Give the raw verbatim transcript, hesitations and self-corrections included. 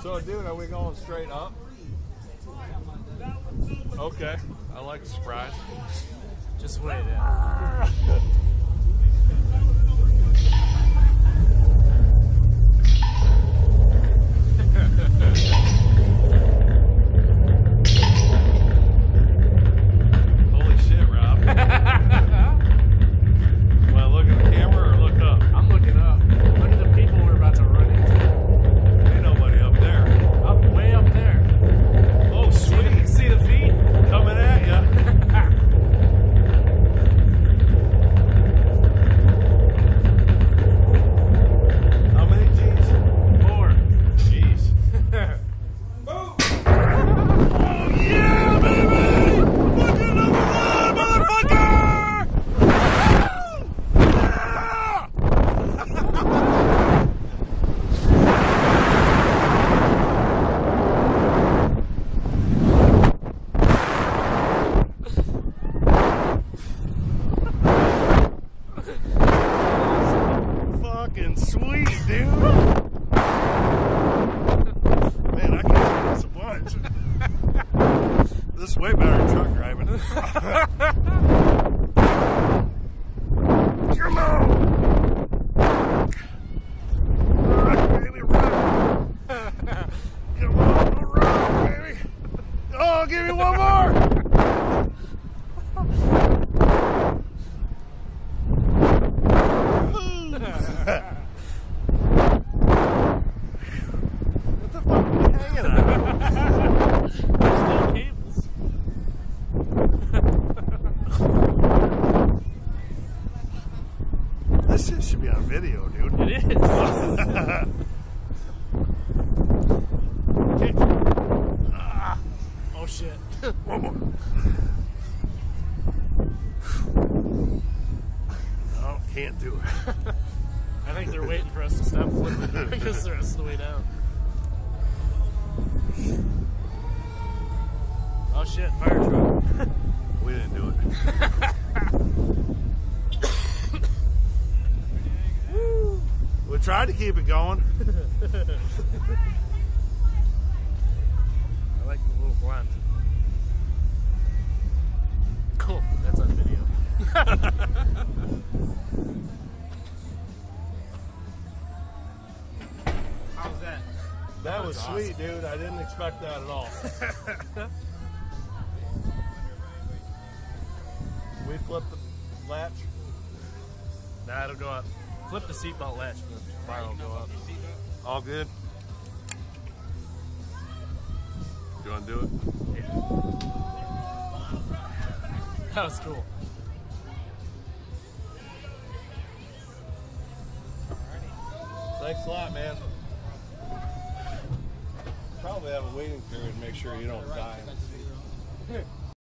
So, dude, are we going straight up? Okay. I like a surprise. Just wait it. Holy shit, Rob. Want to look at the camera or look up? I'm looking up. Look at the people we're about to run into. Ain't nobody up there. Up, way up there. Oh, sweet. See the, see the feet? Coming at ya. How many G's? Four. Jeez. Oh, yeah, baby! Look at number one, motherfucker! Fucking sweet, dude. Man, I can do this a bunch. This is way better than truck driving. Come on! Rock, baby, rock! Come on, rock, baby! Oh, give me one more! What the fuck are you hanging on? Still cables. This shit should be on video, dude. It is. Kick. Ah, Oh shit. one more. No, can't do it. I think they're waiting for us to stop flipping because the rest of the way down. Oh shit, fire truck. We didn't do it. We tried to keep it going. I like the little blonde. Cool, that's on video. How's that? That was That's sweet, dude. I didn't expect that at all. We flipped the latch. Nah, it'll go up. Flip the seatbelt latch and the bar will go up. All good. You want to do it? Yeah. That was cool. Thanks a lot, man. Probably have a waiting period to make sure you don't die.